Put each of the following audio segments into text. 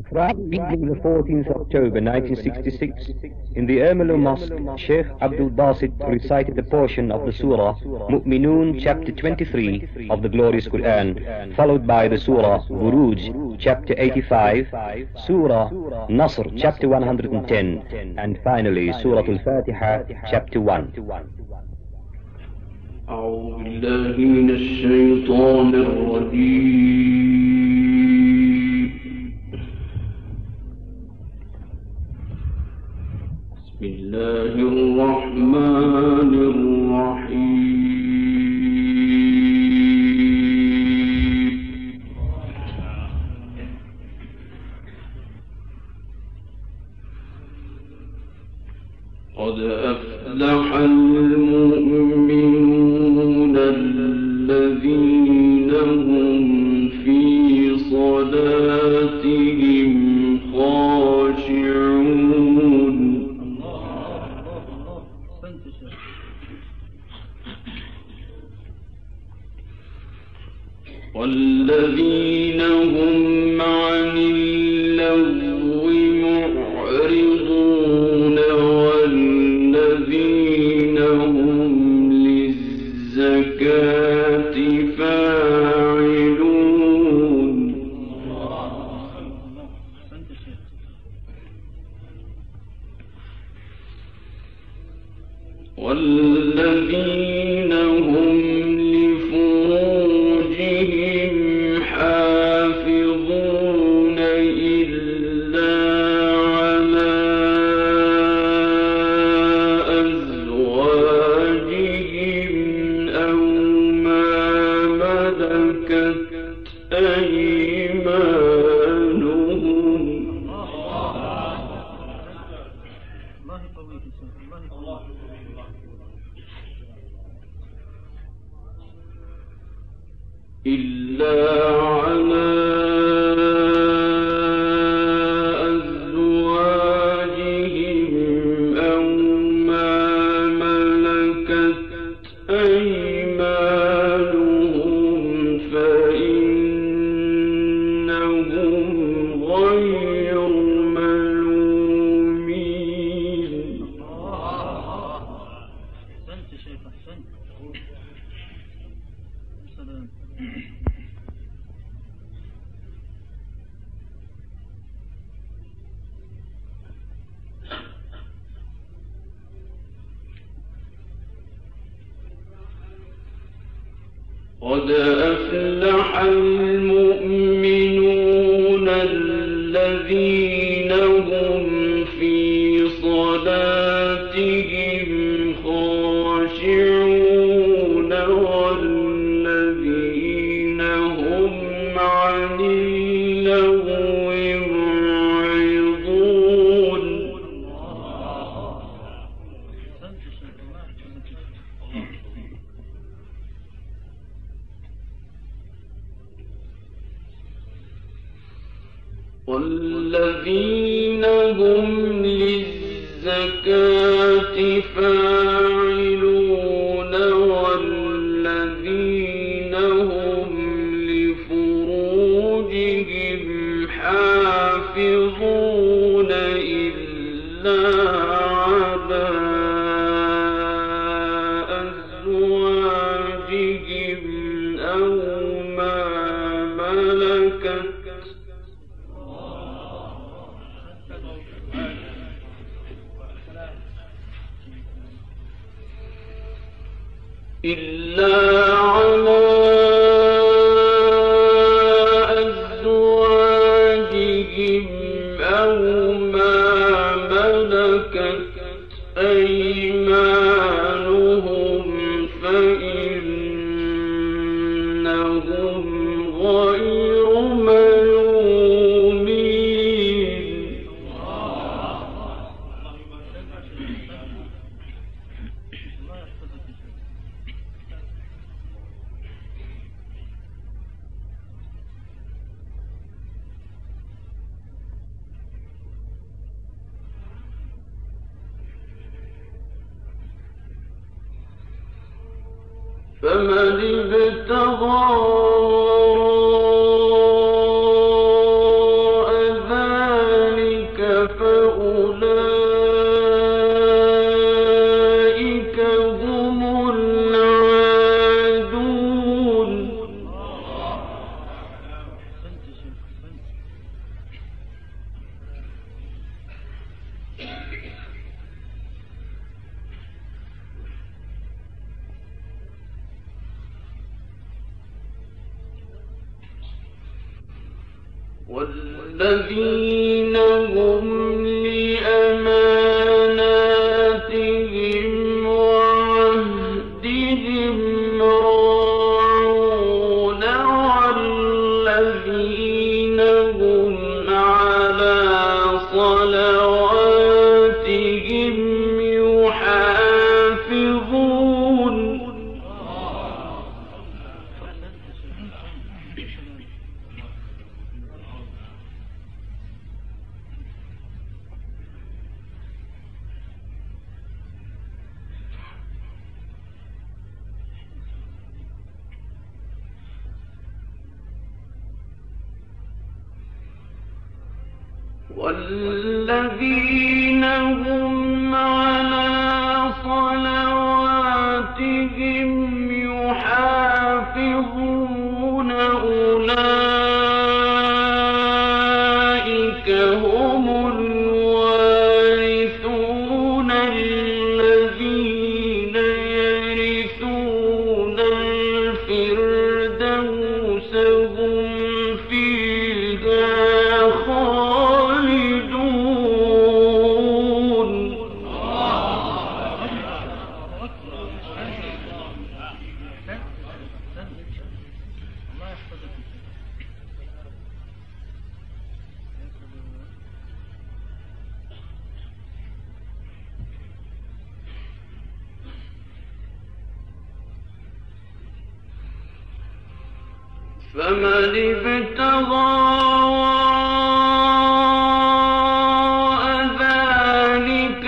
Friday, the 14th October 1966, in the Ermelo Mosque, Sheikh Abdul Basit recited a portion of the Surah Mu'minun, chapter 23 of the glorious Quran, followed by the Surah Buruj, chapter 85, Surah Nasr, chapter 110, and finally Surah Al-Fatiha, chapter 1. أعوذ بالله من الشيطان الرجيم. بسم الله الرحمن الرحيم. قد أفلح المؤمنون الذين هم في صلاتهم خاشعون. والذين هم عن اللغو معرضون والذين هم للزكاة فاعلون. والذين هم لفروجهم حافظون إلا على أزواجهم أو ما ملكت أيمانهم. إلا على أزواجهم أو ما ملكت أيمانهم فإنهم غير ملومين. قد أفلح المؤمنون الذين هم في صلاتهم خاشعون والذين هم عن اللغو معرضون. والذين هم للزكاة فاعلون والذين هم لفروجهم حافظون إلا على أزواجهم أو ما ملكت إلا على أزواجهم أو ما ملكت أيمانهم فإنهم غير ملومين. فمن ابتغى وراء والذين هم لأماناتهم وعهدهم راعون والذين هم على صلواتهم يحافظون والذين هم على صلواتهم يحافظون أولئك هم الوارثون الذين يرثون الفردوس هم فيها خالدون. فمن ابتغى وراء ذلك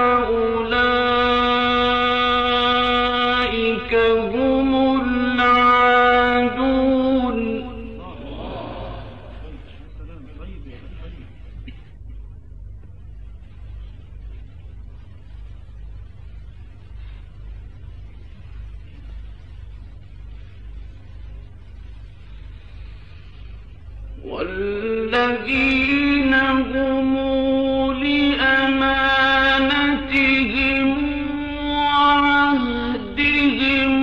فأولئك هم العادون. والذين هم لأمانتهم وعهدهم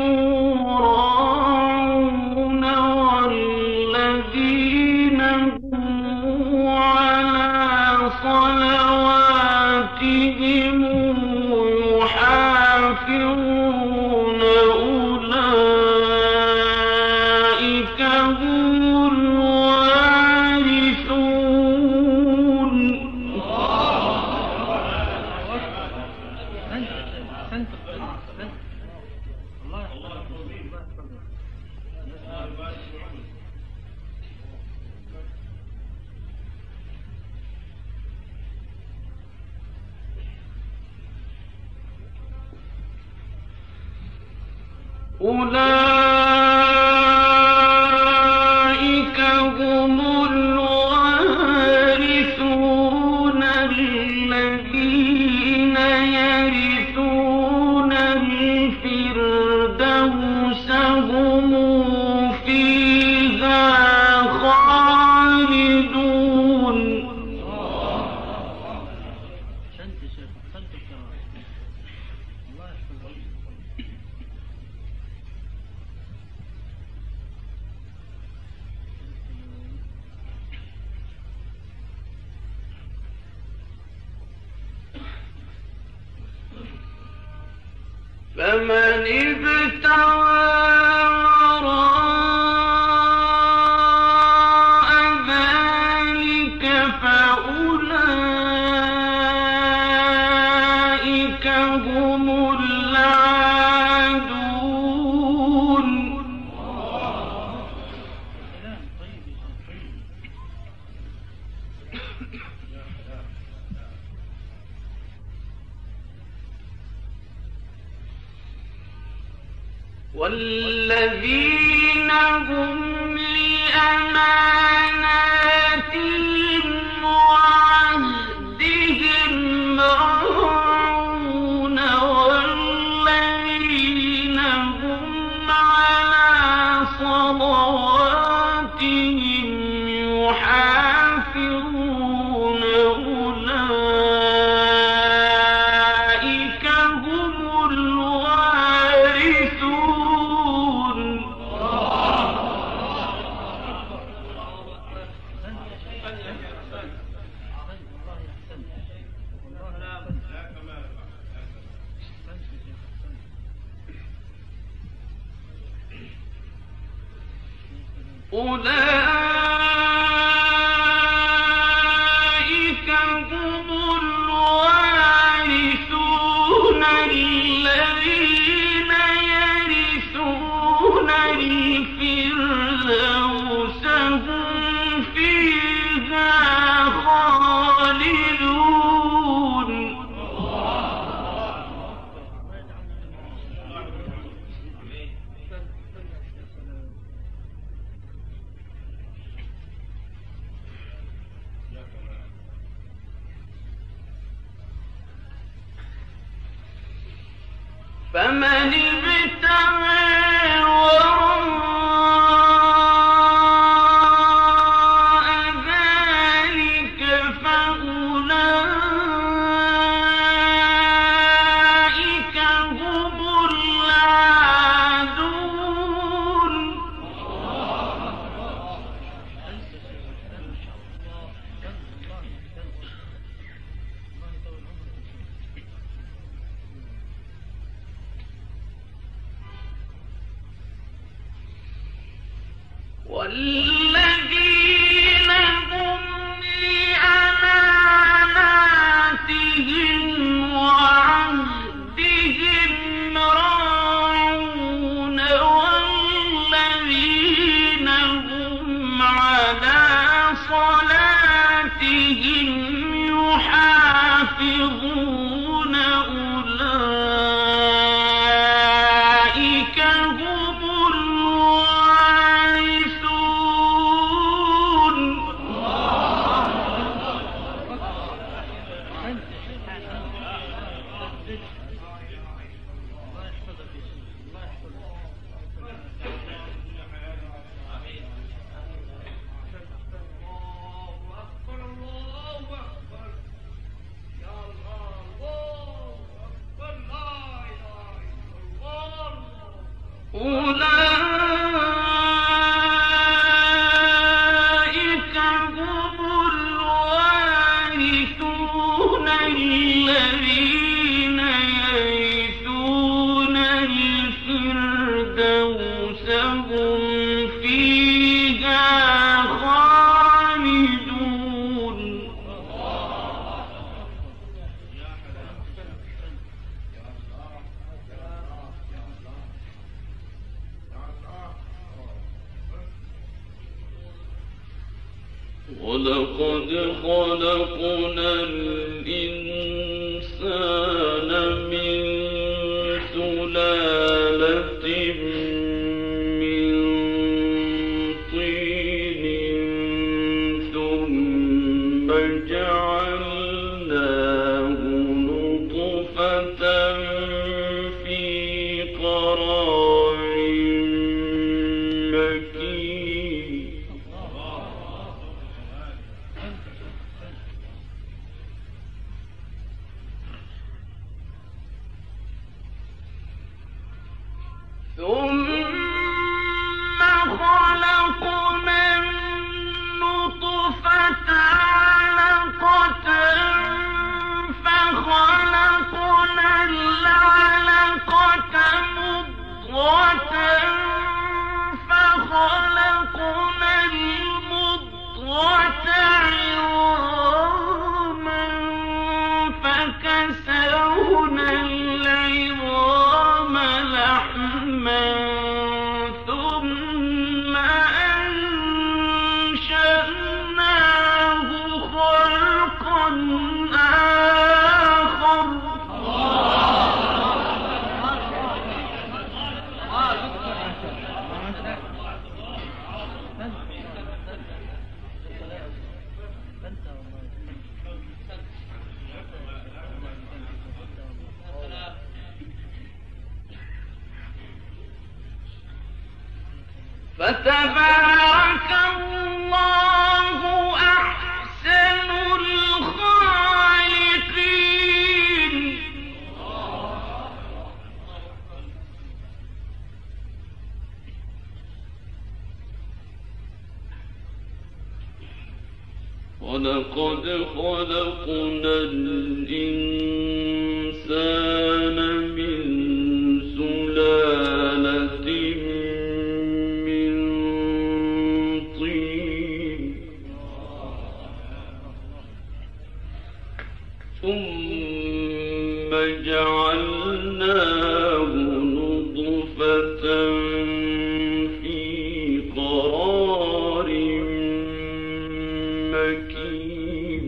راعون والذين هم على صلواتهم يحافظون أولئك هم أولئك هم الوارثون الذين يرثون الفردوس هم فيها خالدون. فمن ابتغى وراء ذلك فأولئك هم العادون. والذين هم لأماناتهم وعهدهم راعون والذين هم على صلواتهم يحافظون أولئك هم الوارثون. أولئك هم الوارثون الذين يرثون الفردوس هم فيها خالدون. فمن ابتغى وراء ذلك فأولئك هم العادون. والذين هم لأماناتهم وعهدهم راعون والذين هم على صلاتهم يحافظون أولئك هم أولئك هم الوارثون الذين يرثون الفردوس هم فيها خالدون. ولقد خلقنا الإنسان من سلالة من طين ثم جعلناه نطفة في قرار مكين. ثم خلقنا النطفة علقة فخلقنا العلقة مضغة فخلقنا المضغة عظاما فكسونا العظام لحما ثم أنشأناه خلقا آخر. فتبارك الله أحسن الخالقين. ولقد خلقنا الإنسان من سلالة من ثم جعلناه نطفة في قرار مكين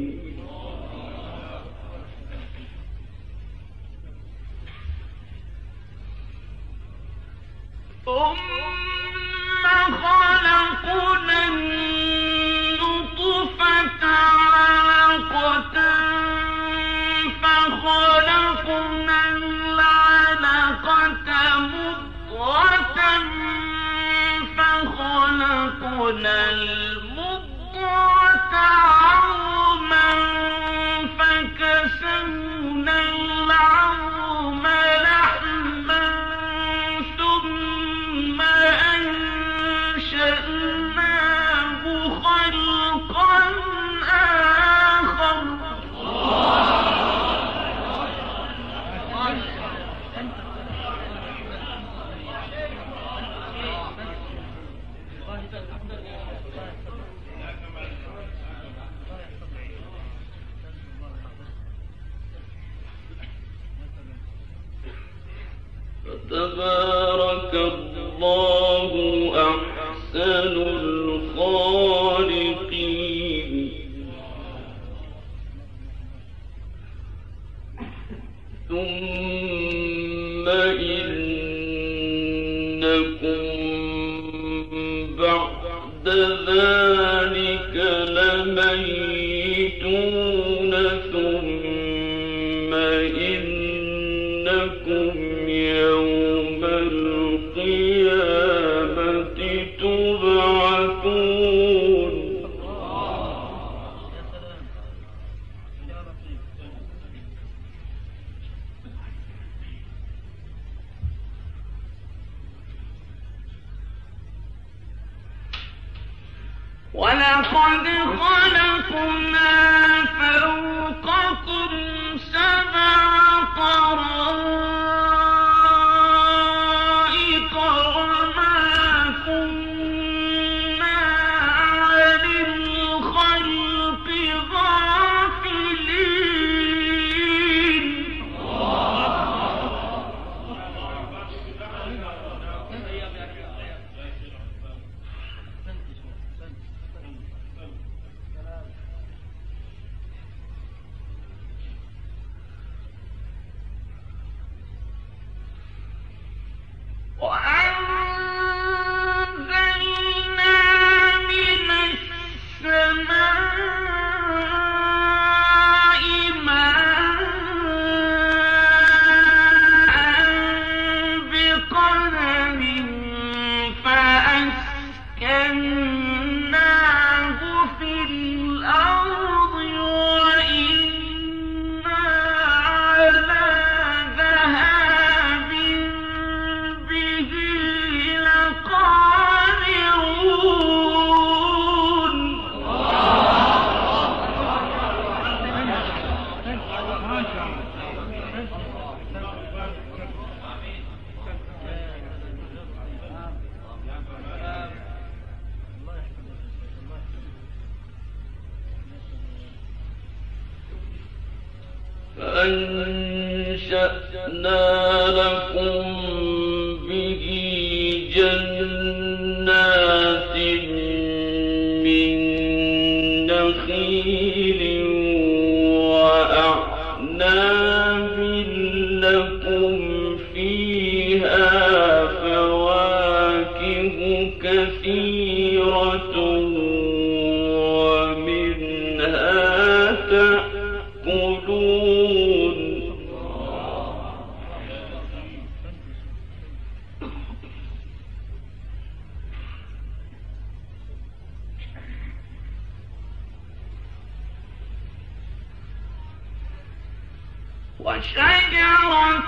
ثم خلقنا النطفة علقة فخلقنا العلقة مضغة فخلقنا المضغة عظما فكسونا العظم لحما ثم أنشأناه خلقا آخر فتبارك الله أحسن الخالقين ثم إنكم بعد ذلك لميتون ثم إنكم يوم القيامة تبعثون ولقد خلقنا فوقكم سبع طرائق وما كنا عن الخلق غافلين وأنزلنا من السماء ماء بقدر فأسكناه في الأرض وإنا على ذهاب به لقادرون فأنشأنا لكم به جنات من نخيل وأعناب لكم فيها فواكه كثيرة ومنها تأكلون وشجرة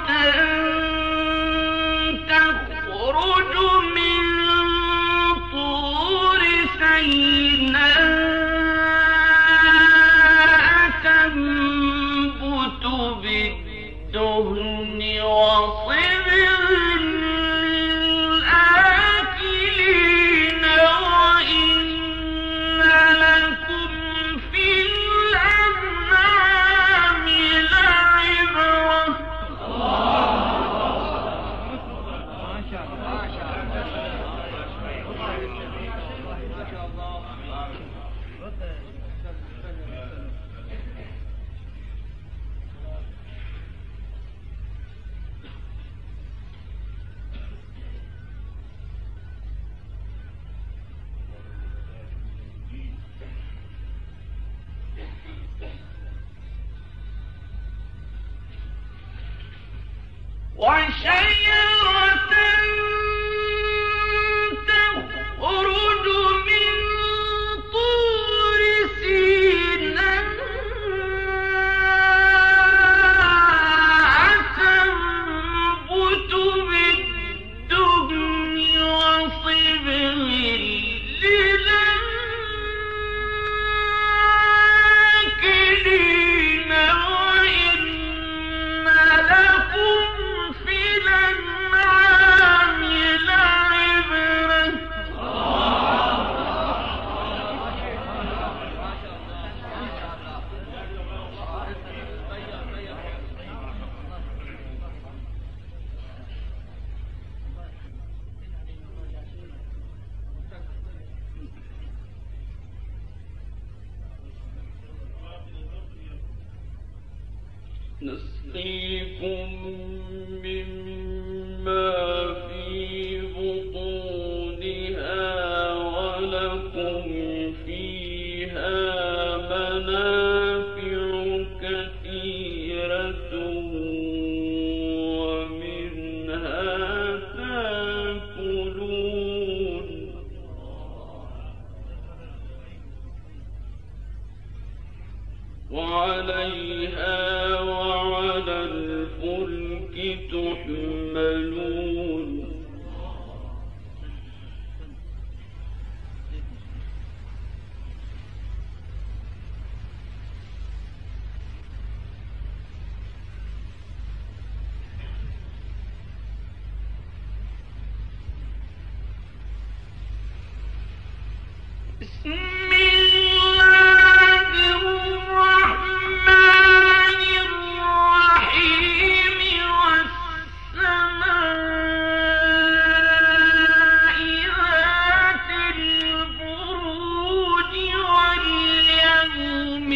تخرج من طور سيناء تنبت بالدهن وصبغ للآكلين وإن لكم في الأنعام نسقيكم مما في بطونها ولكم فيها منافع كثيرة ومنها تأكلون وعليها وعلى الفلك تحملون بسم الله الرحمن الرحيم والسماء ذات البروج واليوم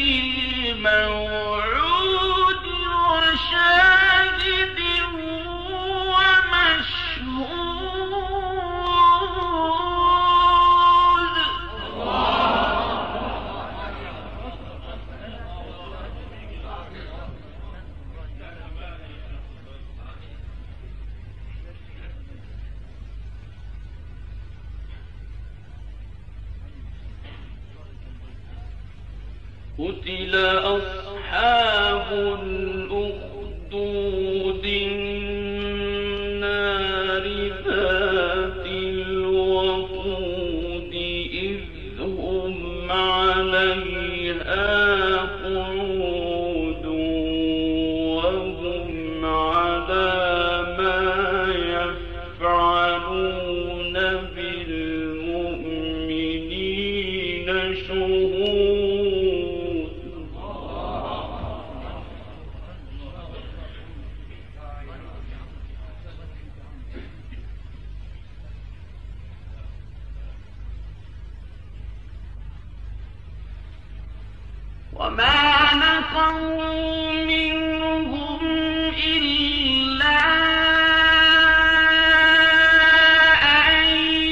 الموعود وشاهد ومشهود قتل أصحاب الأخدود النار ذات الوقود إذ هم عليها قعود وهم على ما يفعلون بالمؤمنين شهود وما نقموا منهم إلا أن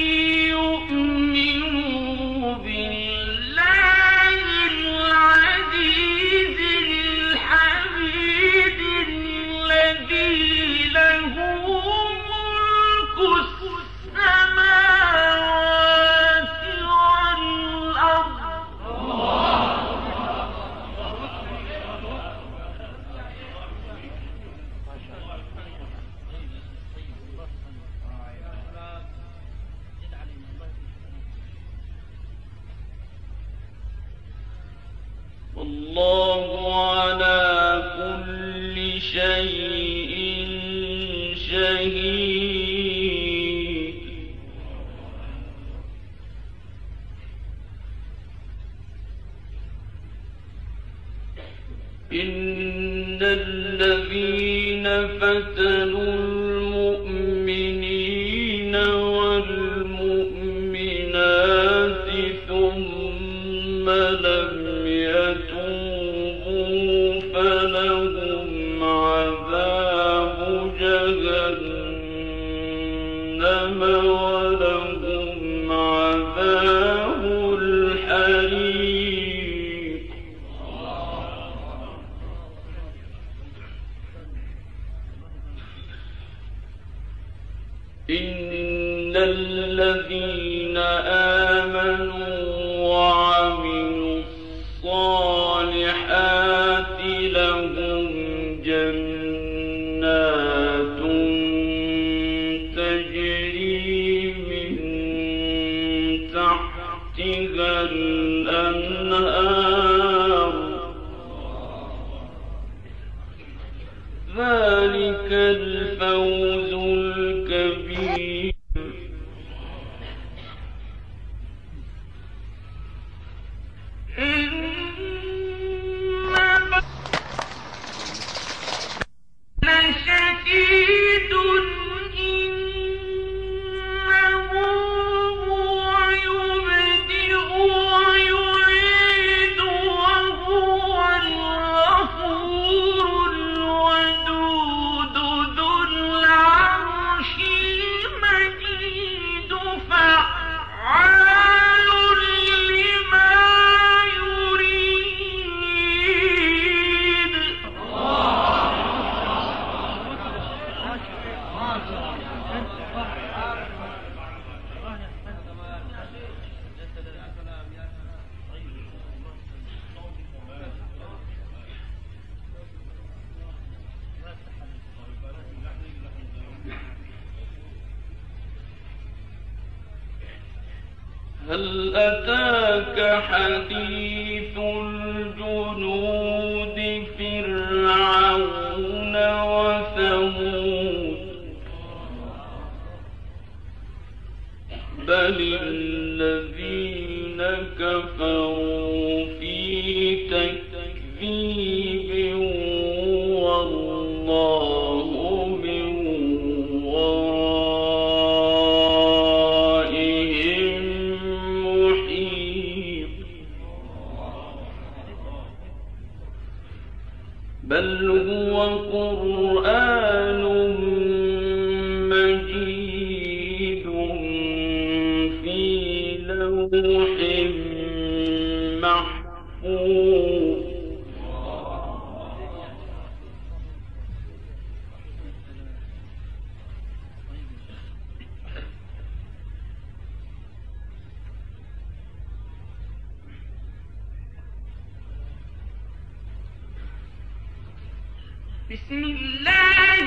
يؤمنوا بالله العزيز الحميد الذي له ملك السماوات والأرض والله على كل شيء شهيد إن الذين فتنوا المؤمنين والمؤمنات ثم لم يتوبوا فلهم عذاب جهنم ولهم عذاب الحريق إن الذين آمنوا وعملوا الصالحات لهم جنات تجري من تحتها الأنهار ذلك الفوز الكبير. لشديد إنه هو يبدئ ويعيد وهو الغفور الودود ذو العرش المجيد فعال لما يريد. هل أتاك حديث الجنود فرعون وثمود بل الذين كفروا في تكذيب والله من ورائهم محيط. بل هو قرآن مجيد في لوح محفوظ. بسم الله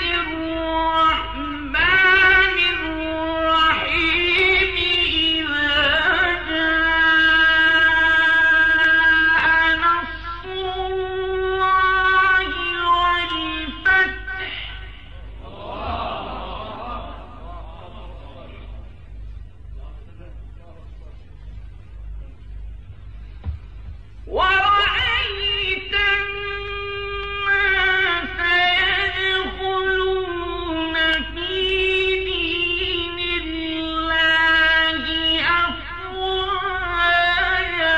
الرحمن الرحيم. إذا جاء نصر الله والفتح ورأيت الناس يدخلون في دين الله أفواجا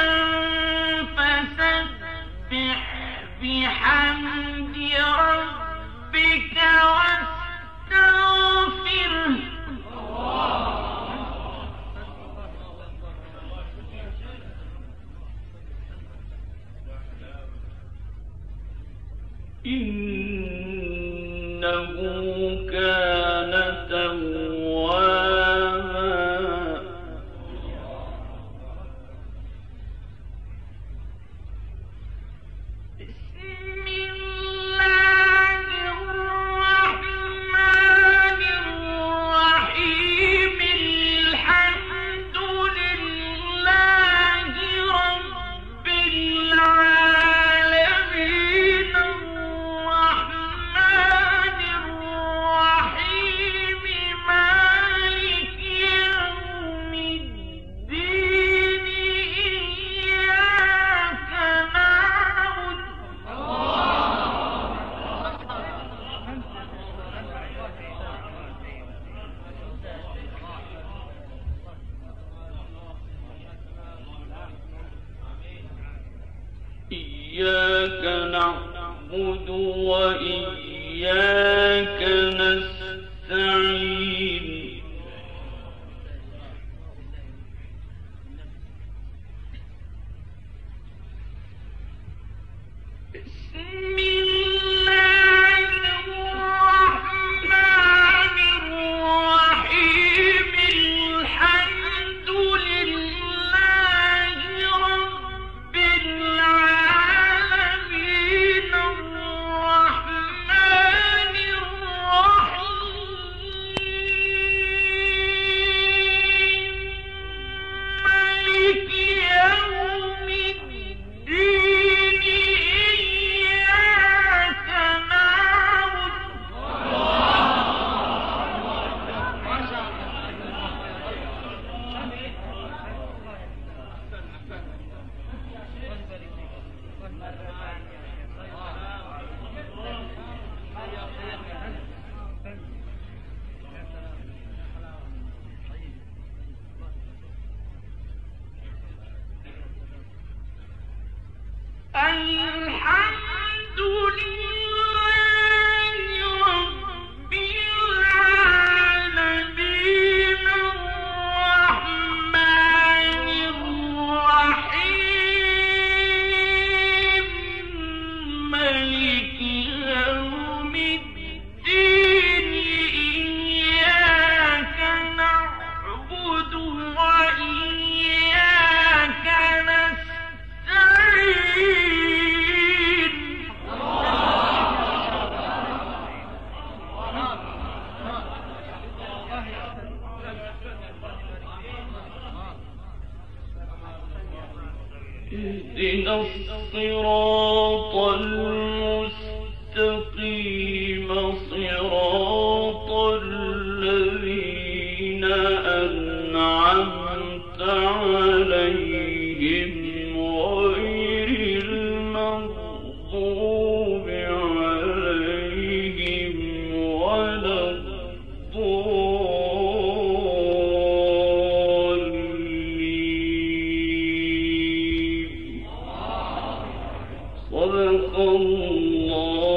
فسبح بحمد ربك واستغفره إنه كان توابا. بسم الله الرحمن الرحيم. الحمد لله رب العالمين الرحمن الرحيم مالك يوم الدين إياك نعبد إياك نعبد وإياك نستعين. بسم الله الرحمن الرحيم. اهدنا الصراط المستقيم صراط الذين أنعمت عليهم غير المغضوب عليهم ولا الضالين. صدق الله